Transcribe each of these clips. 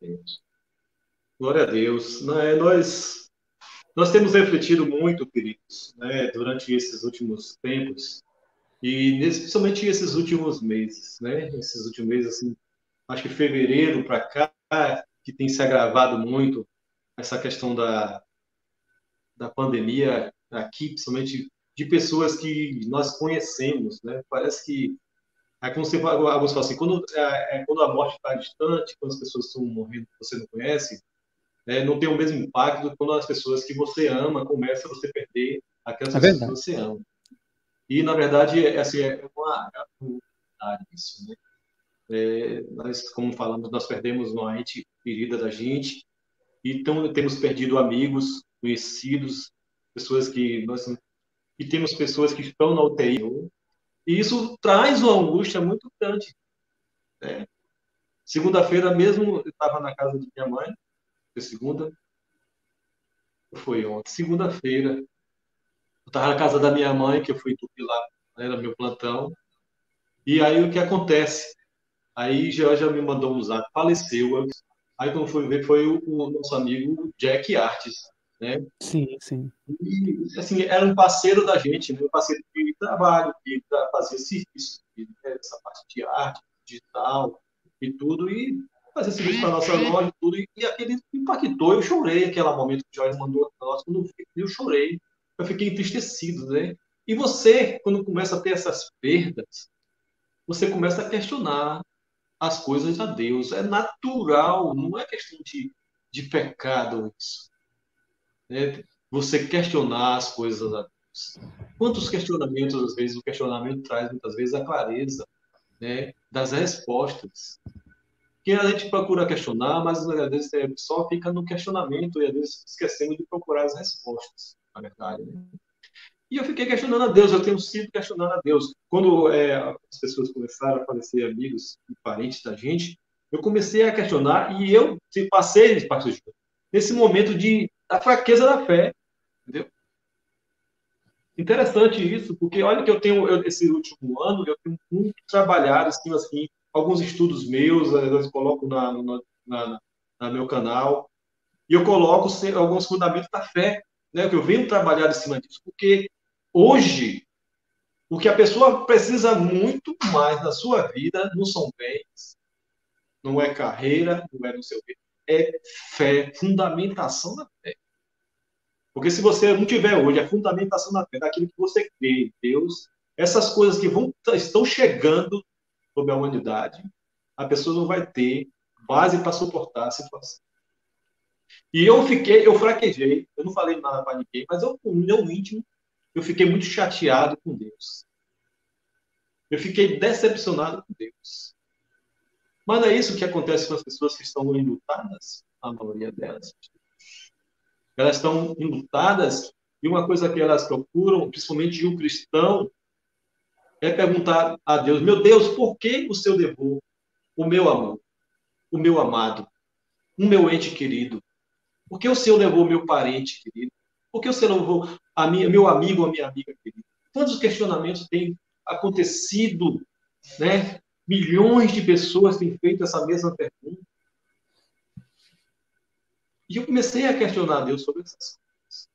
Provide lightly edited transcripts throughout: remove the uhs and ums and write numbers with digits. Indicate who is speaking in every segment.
Speaker 1: Glória a Deus. Né, nós temos refletido muito, queridos, né, durante esses últimos tempos, e principalmente esses últimos meses, né? Esses últimos meses, assim, acho que fevereiro para cá, que tem se agravado muito essa questão da pandemia aqui, principalmente de pessoas que nós conhecemos, né? Parece que, como você, alguns falam assim, quando a morte está distante, quando as pessoas estão morrendo que você não conhece, não tem o mesmo impacto quando as pessoas que você ama começam a você perder aquelas
Speaker 2: É
Speaker 1: pessoas que
Speaker 2: verdade.
Speaker 1: você ama. E, na verdade, assim, uma verdade isso, né? Nós, como falamos, nós perdemos uma ente querida da gente, e então temos perdido amigos, conhecidos, pessoas que nós e temos pessoas que estão na UTI, e isso traz uma angústia muito grande. Segunda-feira mesmo, eu estava na casa de minha mãe, foi segunda, foi ontem, segunda-feira, eu estava na casa da minha mãe, que eu fui dormir lá, né, era meu plantão, e aí o que acontece? Aí já me mandou um zap, faleceu. Aí quando foi ver, foi o nosso amigo Jack Artes, né?
Speaker 2: Sim, sim.
Speaker 1: E, assim, era um parceiro da gente, né? Um parceiro de trabalho, que fazia serviço, né? Essa parte de arte, digital e tudo, e fazia serviço para nossa loja e tudo, e aquele me impactou, eu chorei aquele momento que o Jorge mandou para nós, quando eu chorei, eu fiquei entristecido, né? E você, quando começa a ter essas perdas, você começa a questionar as coisas a Deus. É natural, não é questão de pecado isso, né? Você questionar as coisas a Deus. Quantos questionamentos, às vezes, o questionamento traz muitas vezes a clareza, né, das respostas. Que a gente procura questionar, mas às vezes só fica no questionamento e às vezes esquecendo de procurar as respostas, na verdade. Né? E eu fiquei questionando a Deus, eu tenho sido questionando a Deus. Quando as pessoas começaram a falecer, amigos e parentes da gente, eu comecei a questionar e eu passei, pastor Júlio, nesse momento da fraqueza da fé, entendeu? Interessante isso, porque olha que esse último ano, eu tenho muito trabalhado, assim, alguns estudos meus, eu coloco na meu canal, e eu coloco alguns fundamentos da fé, né, que eu venho trabalhar em cima disso, porque hoje o que a pessoa precisa muito mais na sua vida não são bens, não é carreira, não é não sei o quê, é fé, fundamentação da fé. Porque se você não tiver hoje a fundamentação da fé, daquilo que você crê em Deus, essas coisas que estão chegando sobre a humanidade, a pessoa não vai ter base para suportar a situação. E eu fraquejei, eu não falei nada para ninguém, mas eu, no meu íntimo, eu fiquei muito chateado com Deus. Eu fiquei decepcionado com Deus. Mas não é isso que acontece com as pessoas que estão enlutadas, a maioria delas. Elas estão enlutadas e uma coisa que elas procuram, principalmente de um cristão, é perguntar a Deus: meu Deus, por que o Senhor levou o meu amor, o meu amado, o meu ente querido? Por que o Senhor levou o meu parente querido? Por que o Senhor levou meu amigo ou a minha amiga querida? Quantos questionamentos têm acontecido, né? Milhões de pessoas têm feito essa mesma pergunta. E eu comecei a questionar a Deus sobre essas coisas.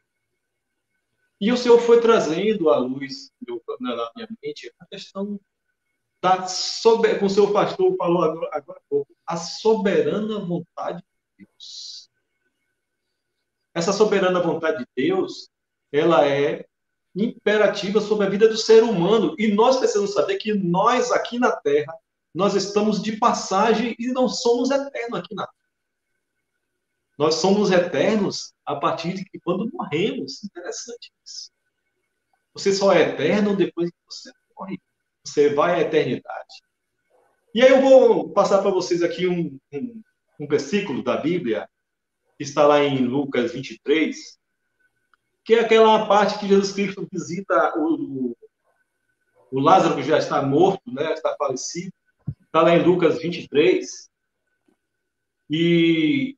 Speaker 1: E o Senhor foi trazendo à luz na minha mente a questão como o seu pastor falou agora há pouco, a soberana vontade de Deus. Essa soberana vontade de Deus, ela é imperativa sobre a vida do ser humano. E nós precisamos saber que nós, aqui na Terra, nós estamos de passagem e não somos eternos aqui na Terra. Nós somos eternos a partir de que quando morremos. Interessante isso. Você só é eterno depois que você morre. Você vai à eternidade. E aí eu vou passar para vocês aqui um versículo da Bíblia, que está lá em Lucas 23, que é aquela parte que Jesus Cristo visita o Lázaro, que já está morto, né, está falecido. Está lá em Lucas 23. E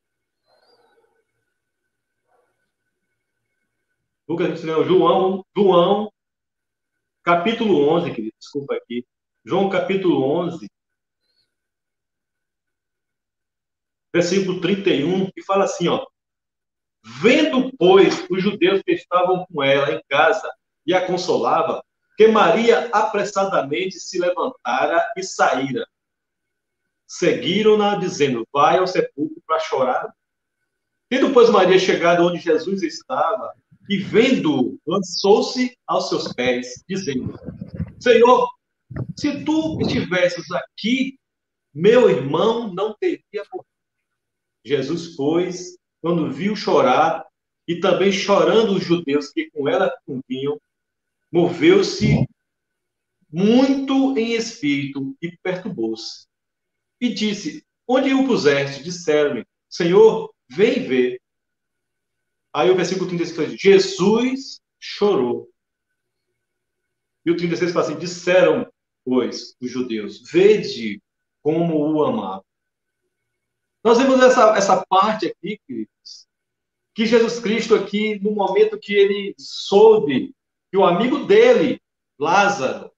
Speaker 1: Lucas 23, não, João, capítulo 11, querido, desculpa aqui. João, capítulo 11. versículo 31, que fala assim, ó: vendo, pois, os judeus que estavam com ela em casa e a consolava, que Maria apressadamente se levantara e saíra. Seguiram-na, dizendo: vai ao sepulcro para chorar. Tendo, pois, Maria chegado onde Jesus estava, e vendo-o, lançou-se aos seus pés, dizendo: Senhor, se tu estivesses aqui, meu irmão não teria morrido. Jesus, pois, quando viu chorar, e também chorando os judeus que com ela convinham, moveu-se muito em espírito e perturbou-se. E disse: onde o puseste? Disseram-lhe: Senhor, vem ver. Aí o versículo 36 diz: Jesus chorou. E o 36 fala assim: disseram, pois, os judeus: vede como o amava. Nós vemos essa parte aqui, queridos, que Jesus Cristo aqui, no momento que ele soube que o amigo dele, Lázaro,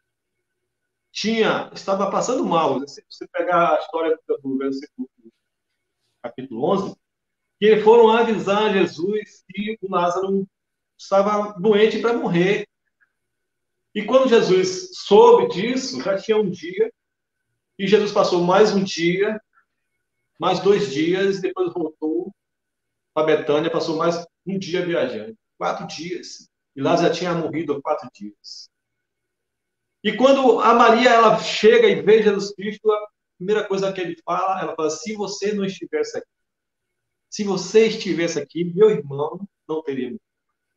Speaker 1: estava passando mal. Se você pegar a história do versículo capítulo 11, que foram avisar Jesus que o Lázaro estava doente para morrer. E quando Jesus soube disso, já tinha um dia, e Jesus passou mais um dia, mais 2 dias, depois voltou para Betânia, passou mais um dia viajando. 4 dias. E Lázaro já tinha morrido há 4 dias. E quando a Maria ela chega e vê Jesus Cristo, a primeira coisa que ele fala, ela fala: se você não estivesse aqui, se você estivesse aqui, meu irmão não teria morrido.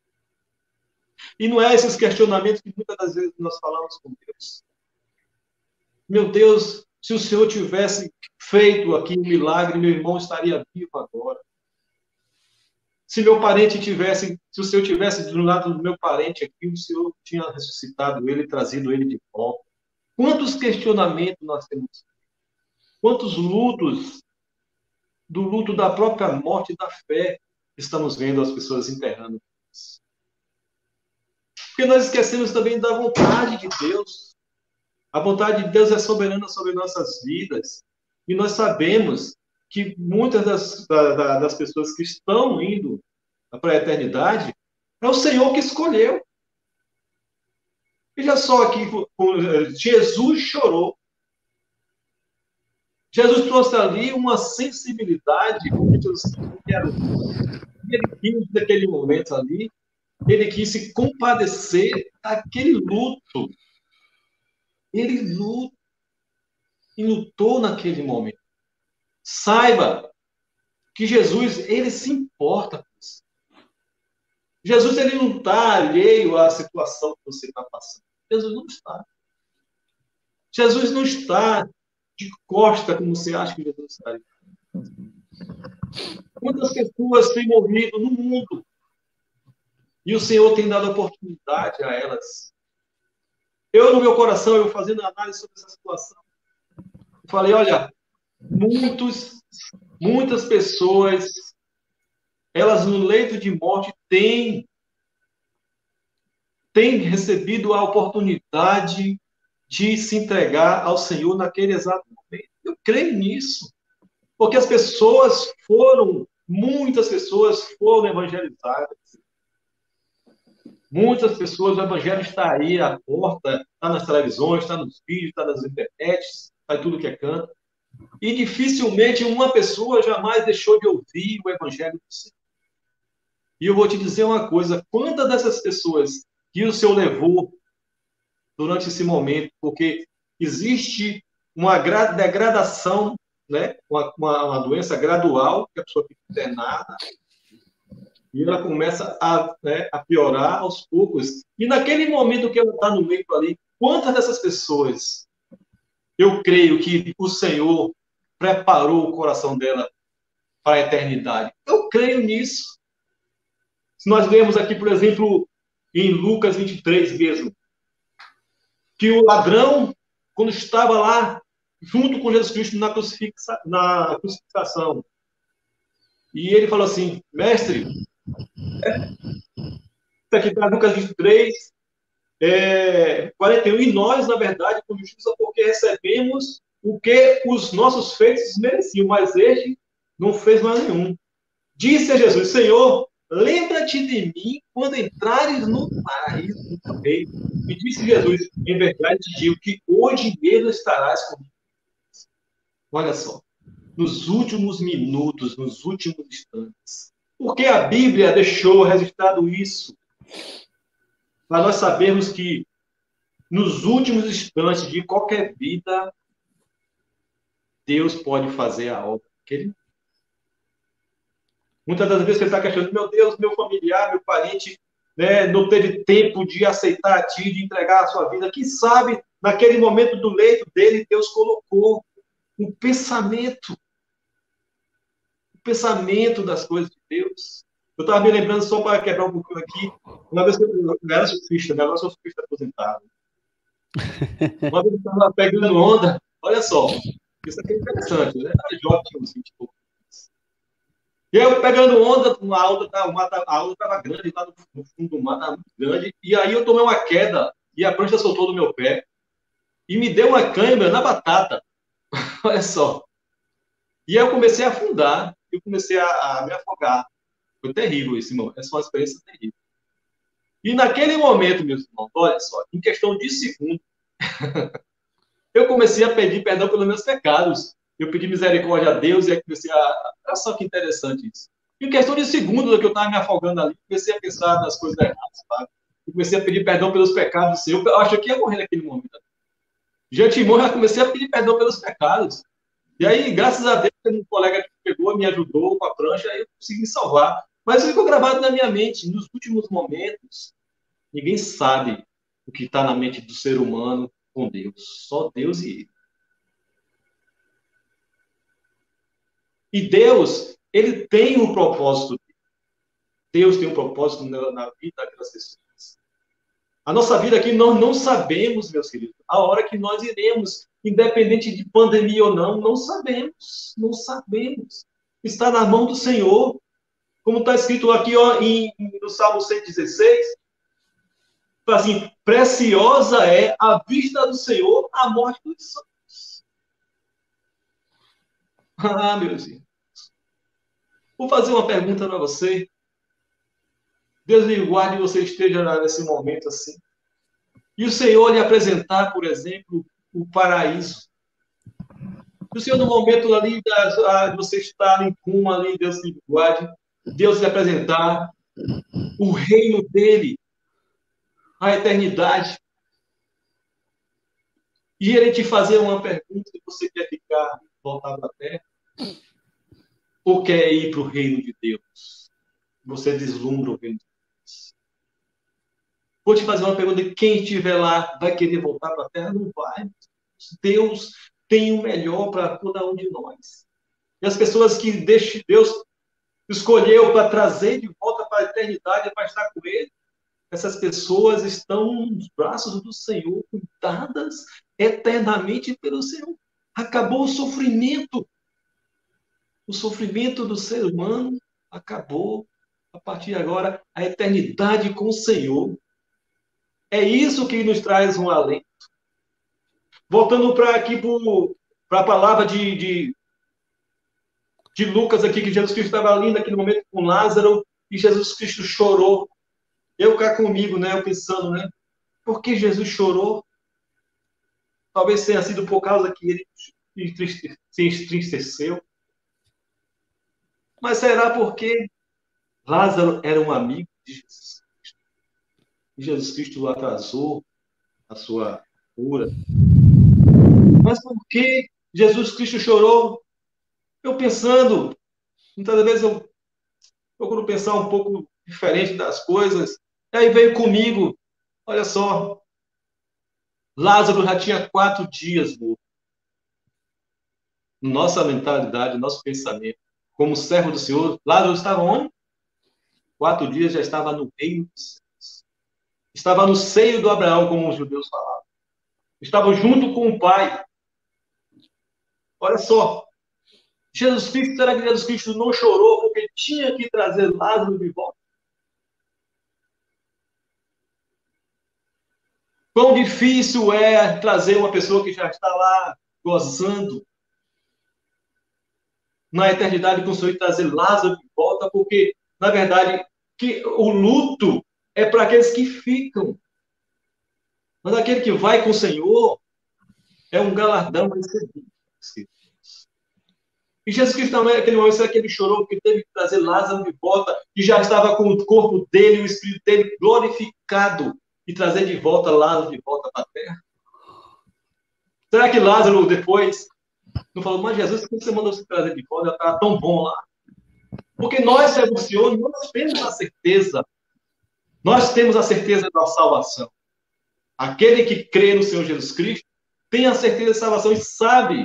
Speaker 1: E não é esses questionamentos que muitas das vezes nós falamos com Deus. Meu Deus, se o Senhor tivesse feito aqui um milagre, meu irmão estaria vivo agora. Se meu parente tivesse, se o Senhor tivesse do lado do meu parente aqui, o Senhor tinha ressuscitado ele, trazido ele de volta. Quantos questionamentos nós temos? Quantos lutos, do luto da própria morte e da fé, estamos vendo as pessoas enterrando? Porque nós esquecemos também da vontade de Deus. A vontade de Deus é soberana sobre nossas vidas. E nós sabemos que muitas das pessoas que estão indo para a eternidade é o Senhor que escolheu. Veja só aqui, Jesus chorou. Jesus trouxe ali uma sensibilidade, porque Jesus quer. Ele quis, naquele momento ali, ele quis se compadecer daquele luto. Ele lutou naquele momento. Saiba que Jesus, ele se importa com você. Jesus, ele não está alheio à situação que você está passando. Jesus não está. Jesus não está de costa como você acha que Jesus está. Quantas pessoas têm morrido no mundo e o Senhor tem dado oportunidade a elas. Eu, no meu coração, eu fazendo análise sobre essa situação, falei, olha, muitas pessoas, elas no leito de morte têm recebido a oportunidade de se entregar ao Senhor naquele exato momento. Eu creio nisso. Porque muitas pessoas foram evangelizadas. Muitas pessoas, o evangelho está aí à porta, está nas televisões, está nos vídeos, está nas internets, está em tudo que é canto. E dificilmente uma pessoa jamais deixou de ouvir o evangelho do Senhor. E eu vou te dizer uma coisa, quantas dessas pessoas que o Senhor levou durante esse momento, porque existe uma degradação, né? uma doença gradual, que a pessoa fica internada, e ela começa a piorar aos poucos. E naquele momento que ela está no meio ali, quantas dessas pessoas eu creio que o Senhor preparou o coração dela para a eternidade? Eu creio nisso. Se nós lemos aqui, por exemplo, em Lucas 23 mesmo, que o ladrão, quando estava lá, junto com Jesus Cristo na crucificação, e ele falou assim, mestre, isso aqui está Lucas 23, 41, e nós, na verdade, com justiça, porque recebemos o que os nossos feitos mereciam, mas este Não fez mal nenhum. Disse a Jesus: Senhor, lembra-te de mim quando entrares no paraíso do teu reino. E disse Jesus: em verdade te digo que hoje mesmo estarás comigo. Olha só, nos últimos minutos, nos últimos instantes. Porque a Bíblia deixou registrado isso, para nós sabermos que nos últimos instantes de qualquer vida, Deus pode fazer a obra que Ele. Muitas das vezes você está questionando: meu Deus, meu familiar, meu parente, né, não teve tempo de aceitar a Ti, de entregar a sua vida. Quem sabe, naquele momento do leito dele, Deus colocou um pensamento das coisas de Deus. Eu estava me lembrando, só para quebrar um pouquinho aqui, uma vez que eu era surfista, né? Agora sou surfista aposentado. Uma vez eu estava pegando onda, olha só, isso aqui é interessante, né? Era jovem, tinha uns 20 e pouco. E aí eu pegando onda, a onda estava grande, lá no fundo do mar, estava muito grande, e aí eu tomei uma queda, e a prancha soltou do meu pé, e me deu uma cãibra na batata, olha só. E aí eu comecei a afundar, eu comecei a me afogar. Foi terrível isso, irmão. Essa foi uma experiência terrível. E naquele momento, meus irmãos, olha só, em questão de segundo, eu comecei a pedir perdão pelos meus pecados. Eu pedi misericórdia a Deus e aí comecei a. Olha só que interessante isso. Em questão de segundos, que eu estava me afogando ali, comecei a pensar nas coisas erradas, sabe? Eu comecei a pedir perdão pelos pecados do Senhor. Eu acho que ia morrer naquele momento. De antemão, já comecei a pedir perdão pelos pecados. E aí, graças a Deus, um colega que pegou, me ajudou com a prancha, aí eu consegui me salvar. Mas ficou gravado na minha mente. Nos últimos momentos, ninguém sabe o que está na mente do ser humano com Deus. Só Deus e ele. E Deus, ele tem um propósito. Deus tem um propósito na vida daquelas pessoas. A nossa vida aqui, nós não sabemos, meus queridos, a hora que nós iremos, independente de pandemia ou não, não sabemos. Não sabemos. Está na mão do Senhor. Como está escrito aqui ó, no Salmo 116, assim, preciosa é a vista do Senhor a morte dos santos. Ah, meus irmãos. Vou fazer uma pergunta para você. Deus lhe guarde e você esteja nesse momento assim. E o Senhor lhe apresentar, por exemplo, o paraíso. E o Senhor, no momento ali, você está em cuma ali, Deus lhe guarde, Deus lhe apresentar o reino dele, a eternidade. E ele te fazer uma pergunta e você quer ficar, voltar para a terra? Ou quer ir para o reino de Deus? Você deslumbra o reino de Deus. Vou te fazer uma pergunta: quem estiver lá vai querer voltar para a terra? Não vai. Deus tem o melhor para cada um de nós. E as pessoas que Deus escolheu para trazer de volta para a eternidade, para estar com Ele, essas pessoas estão nos braços do Senhor, cuidadas eternamente pelo Senhor. Acabou o sofrimento. O sofrimento do ser humano acabou. A partir de agora, a eternidade com o Senhor. É isso que nos traz um alento. Voltando para aqui para a palavra de Lucas aqui, que Jesus Cristo estava ali naquele momento com Lázaro, e Jesus Cristo chorou. Eu cá comigo, né? Eu pensando, né? Por que Jesus chorou? Talvez tenha sido por causa que ele se entristeceu. Mas será porque Lázaro era um amigo de Jesus Cristo? E Jesus Cristo atrasou a sua cura. Mas por que Jesus Cristo chorou? Eu pensando, muitas vezes eu procuro pensar um pouco diferente das coisas. E aí veio comigo, olha só, Lázaro já tinha 4 dias morto. Nossa mentalidade, nosso pensamento, como servo do Senhor, Lázaro estava onde? 4 dias já estava no reino dos céus. Estava no seio do Abraão, como os judeus falavam. Estava junto com o Pai. Olha só, Jesus Cristo, será que Jesus Cristo não chorou porque tinha que trazer Lázaro de volta? Quão difícil é trazer uma pessoa que já está lá gozando na eternidade com o Senhor e trazer Lázaro de volta, porque, na verdade, que o luto é para aqueles que ficam. Mas aquele que vai com o Senhor é um galardão recebido. E Jesus Cristo também, naquele momento, será que ele chorou porque teve que trazer Lázaro de volta, que já estava com o corpo dele, o espírito dele glorificado, e trazer de volta Lázaro de volta para a terra? Será que Lázaro depois não falou, mas Jesus, por que você mandou se trazer de volta? Já estava tão bom lá. Porque nós, servos do Senhor, nós temos a certeza da salvação. Aquele que crê no Senhor Jesus Cristo tem a certeza da salvação e sabe.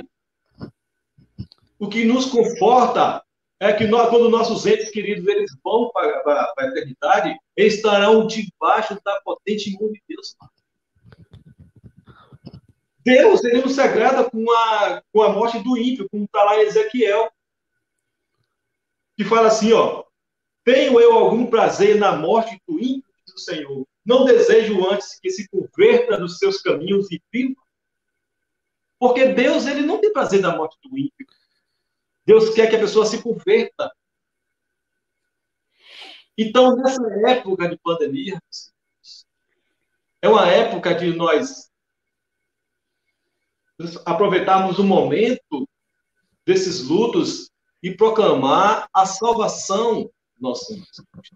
Speaker 1: O que nos conforta é que nós, quando nossos entes queridos eles vão para a eternidade, eles estarão debaixo da potente mão de Deus. Deus, ele não se agrada com a morte do ímpio, como está lá em Ezequiel, que fala assim, ó, tenho eu algum prazer na morte do ímpio, diz o Senhor. Não desejo antes que se converta dos seus caminhos e viva. Porque Deus, ele não tem prazer na morte do ímpio. Deus quer que a pessoa se converta. Então, nessa época de pandemia, é uma época de nós aproveitarmos o momento desses lutos e proclamar a salvação do nosso Senhor.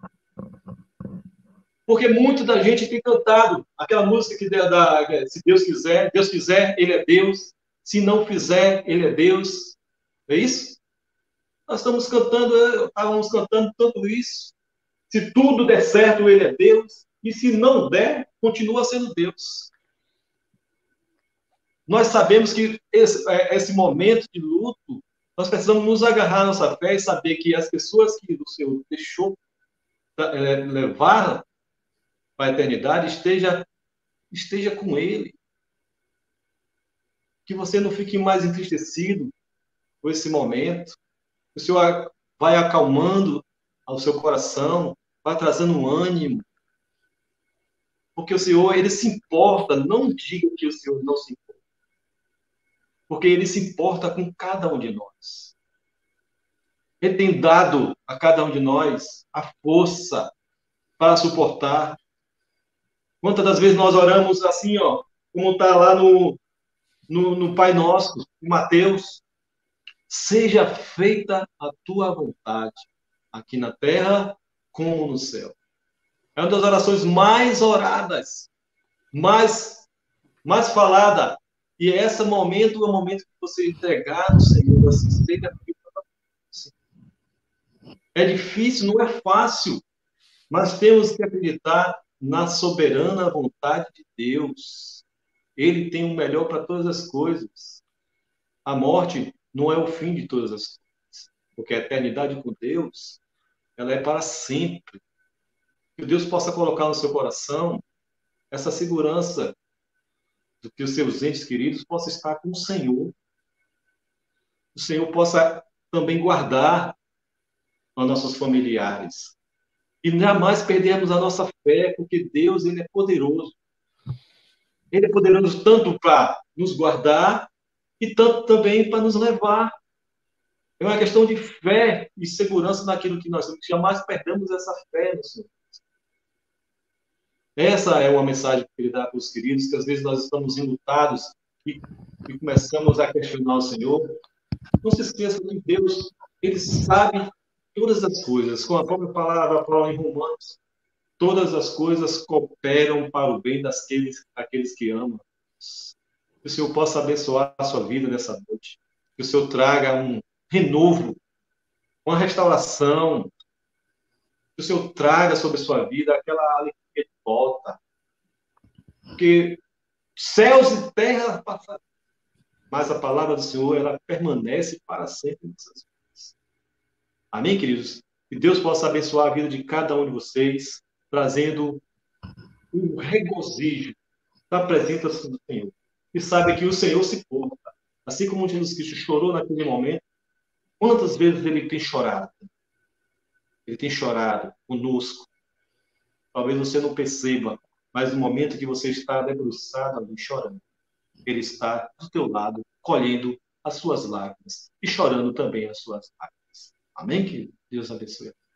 Speaker 1: Porque muito da gente tem cantado aquela música que se Deus quiser, Ele é Deus. Se não fizer, Ele é Deus. É isso? Nós estávamos cantando tanto isso. Se tudo der certo, Ele é Deus. E se não der, continua sendo Deus. Nós sabemos que esse momento de luto, nós precisamos nos agarrar à nossa fé e saber que as pessoas que o Senhor deixou levar para a eternidade esteja com Ele. Que você não fique mais entristecido com esse momento. O Senhor vai acalmando ao seu coração, vai trazendo um ânimo. Porque o Senhor, Ele se importa. Não diga que o Senhor não se importa. Porque Ele se importa com cada um de nós. Ele tem dado a cada um de nós a força para suportar. Quantas das vezes nós oramos assim, ó, como está lá no Pai Nosso, em Mateus, seja feita a tua vontade, aqui na terra como no céu. É uma das orações mais oradas, mais falada. E esse momento é o momento que você entregar no Senhor, assim, seja feita a tua vontade. É difícil, não é fácil, mas temos que acreditar na soberana vontade de Deus. Ele tem o melhor para todas as coisas. A morte não é o fim de todas as coisas, porque a eternidade com Deus, ela é para sempre. Que Deus possa colocar no seu coração essa segurança de que os seus entes queridos possam estar com o Senhor. O Senhor possa também guardar os nossos familiares. E jamais perdermos a nossa fé, porque Deus, ele é poderoso. Ele é poderoso tanto para nos guardar e tanto também para nos levar. É uma questão de fé e segurança naquilo que nós temos. Jamais perdamos essa fé no Senhor. Essa é uma mensagem que eu queria dar para os queridos, que às vezes nós estamos enlutados e começamos a questionar o Senhor. Não se esqueça que Deus, Ele sabe todas as coisas. Com a própria palavra fala em Romanos, todas as coisas cooperam para o bem daqueles que amam. Que o Senhor possa abençoar a sua vida nessa noite. Que o Senhor traga um renovo, uma restauração. Que o Senhor traga sobre a sua vida aquela alegria de volta. Porque céus e terra passarão, mas a palavra do Senhor, ela permanece para sempre nessas vidas. Amém, queridos? Que Deus possa abençoar a vida de cada um de vocês, trazendo o regozijo da presença do Senhor. E sabe que o Senhor se porta. Assim como Jesus Cristo chorou naquele momento, quantas vezes ele tem chorado? Ele tem chorado conosco. Talvez você não perceba, mas no momento que você está debruçado ali chorando, Ele está do teu lado, colhendo as suas lágrimas e chorando também as suas lágrimas. Amém, querido? Deus abençoe.